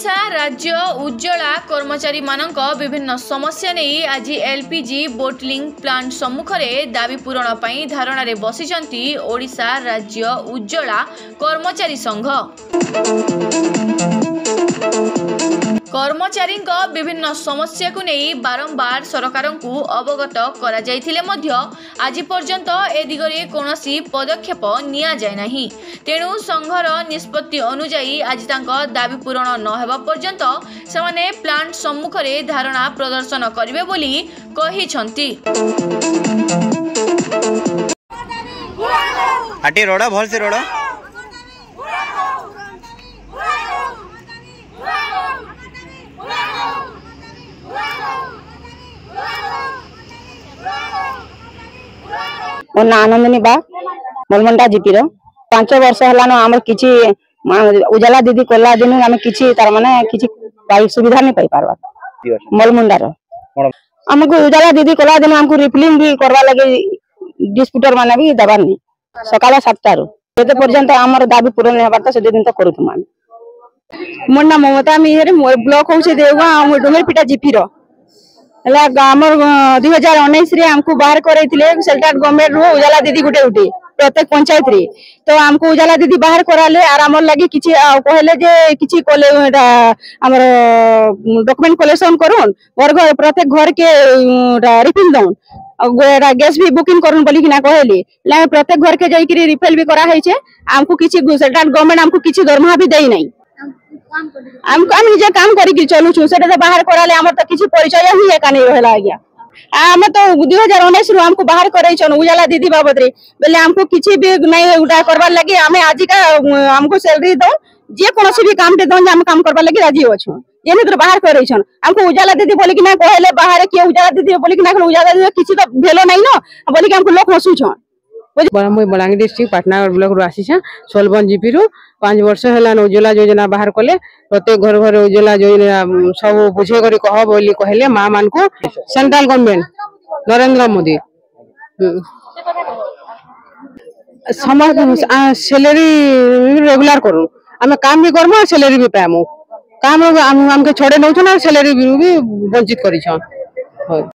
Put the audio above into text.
ओडिशा राज्य उज्ज्वला कर्मचारी मानक विभिन्न समस्या नहीं आज एलपीजी बोटलिंग प्लांट सम्मुख में दाबी पूरण पर धारणा रे बसिचंती ओडिशा राज्य उज्ज्वला कर्मचारी संघ। कर्मचारी विभिन्न समस्या को नहीं बारंबार सरकार को अवगत करा जाइथिले मध्य आज पर्यंत ए दिगरे कौनसी पदक्षेप निया जाय नाही। तेणु संघर निष्पत्ति अनुजाई आज तांको दाबी पूरण न हेबा पर्यंत सेमाने प्लांट सम्मुख रे धारणा प्रदर्शन करिवे बोली कहिसंती। हाटी रोड भल से रोड ମୋ ନା ଆନନ୍ଦିନୀ ବା ମଲମଣ୍ଡା ଜିପିର 5 ବର୍ଷ ହେଲାନ ଆମର କିଛି ଉଜାଲା ଦିଦି କଲା ଦିନ ଆମେ କିଛି ତାର ମାନେ କିଛି ପାଇ ସୁବିଧା नहीं पाई पारबा मलमुंडार हमको उजाला दीदी कला दिन हमको रिफिलिंग भी करवा लगे डिस्ट्रीब्यूटर माने भी दबा नहीं सकाळ 7 रु एते पर्यंत हमर दाबी पूर्ण हेबा त से दिन त करू तुम मोर ना ममता मिहरे मोर ब्लॉक होचे देवा हम डोमेर पिटा जिपीर हला हमर 2019 रे हमको बाहर करैथिले सेंट्रल गवर्नमेंट रो उजाला दीदी गुटे उठी प्रत्येक पंचायत रे तो हमको उजाला दीदी बाहर कराले आर हमर लागि किछि कहले जे किछि कोले हमर डॉक्यूमेंट कलेक्शन करून और घर प्रत्येक घर के रिफिल दउन गैस भी बुकिंग करून बोली कि ना कहले ला प्रत्येक घर के जाई कि रिफिल भी करा है छे हमको किछि सेंट्रल गवर्नमेंट हमको किछि दरमाहा भी देई नहीं हम निजे काम करी चलू छु सेटा बाहर कराले हमर त किछि परिचय ही एका नहीं रहला आज्ञा हम तो 2019 रु हमको बाहर करई छन उजाला दीदी बाबत रे बेले हमको किछि भी नहीं उडा करबार लागि हमें आज का हमको सैलरी दो जे कोनोसी भी काम दे दो हम काम करबार लागि राजी होछु जेने तो बाहर करई छन हमको उजाला दीदी बोली कि ना कहले बाहर के उजाला दीदी बोली कि ना उजाला दीदी किछि तो भेलो नहीं न बोली कि हमको लोग हसु छन मुई बलांगीर डिस्ट्रिक्ट पाटना ब्लॉक रु आसी सोलबन जीपी रु 5 वर्ष है उज्ज्वला योजना बाहर कले प्रत्येक घर घर उज्ज्वला योजना सब बुझे कर कह बोली कहले माँ मान को सेंट्रल गवर्नमेंट नरेंद्र मोदी समस्त सैलरी रेगुलर करू आम काम भी करमु सैलरी भी पामु काम हमके छोड़े नौ सैलरी भी वंचित कर।